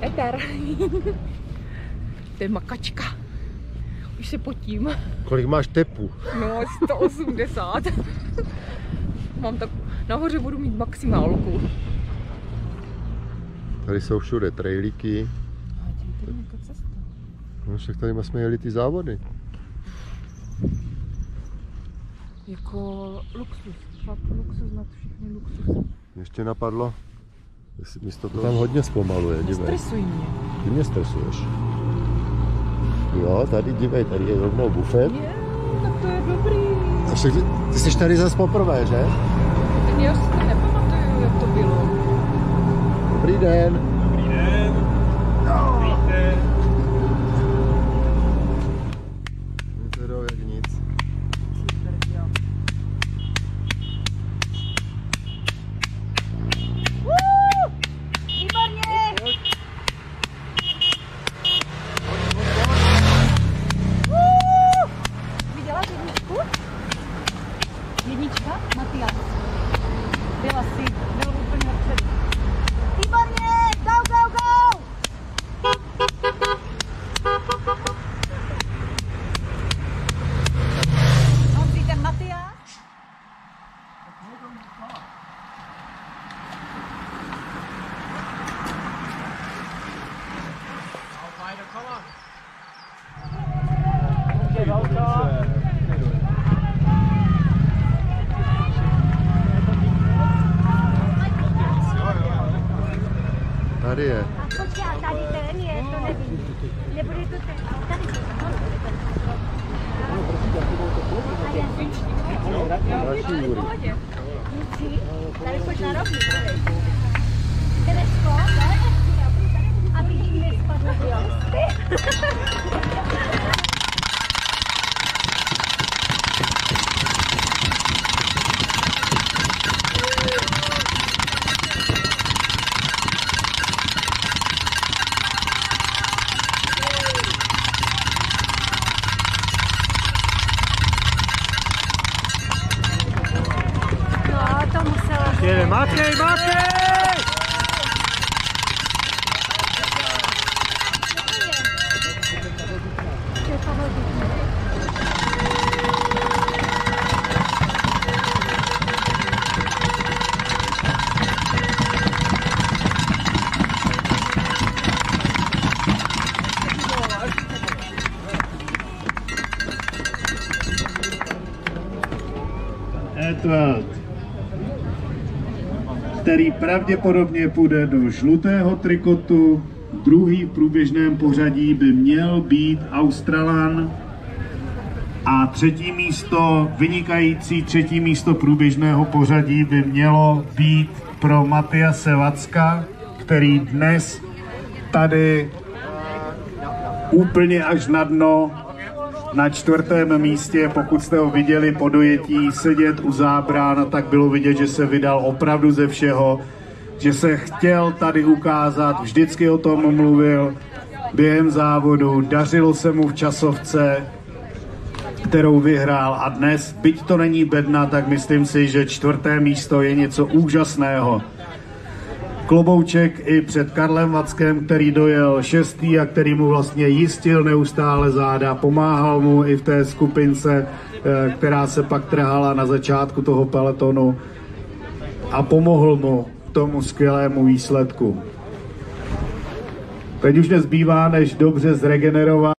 Eter. To je makačka. Už se potím. Kolik máš tepu? No, 180. Mám tak, nahoře budu mít maximálku. Tady jsou všude trailíky. No však tady jsme jeli ty závody. Jako luxus, fakt luxus nad všechny luxus. Ještě napadlo, jestli místo toho tam hodně zpomaluje, dívej. Nestresuj mě. Ty mě stresuješ. Jo, tady dívej, tady je rovnou bufet. Tak to je dobrý. A však ty jsi tady zase poprvé, že? Já si to nepamatuju, jak to bylo. Dobrý den. Dobrý den. Dobrý den. Vyzerou jak nic. Jednička, Matias. Byla si, byl úplně napřed. Výborně, go, go, go! On říká Matias. Tady je. A počkej, a tady ten je, to nevím. Nebude to ten, tady to Další Juri. tady pojď na rovný. Teresko, aby jim nespadlo do listy. Makej, makej! Edward, který pravděpodobně půjde do žlutého trikotu. Druhý v průběžném pořadí by měl být Australan a třetí místo, vynikající třetí místo průběžného pořadí by mělo být pro Matiase Vacka, který dnes tady úplně až na dno na čtvrtém místě, pokud jste ho viděli po dojetí sedět u zábran, tak bylo vidět, že se vydal opravdu ze všeho, že se chtěl tady ukázat, vždycky o tom mluvil během závodu, dařilo se mu v časovce, kterou vyhrál a dnes, byť to není bedna, tak myslím si, že čtvrté místo je něco úžasného. Klobouček i před Karlem Vackem, který dojel šestý a který mu vlastně jistil neustále záda, pomáhal mu i v té skupince, která se pak trhala na začátku toho pelotonu a pomohl mu k tomu skvělému výsledku. Teď už nezbývá, než dobře zregenerovat.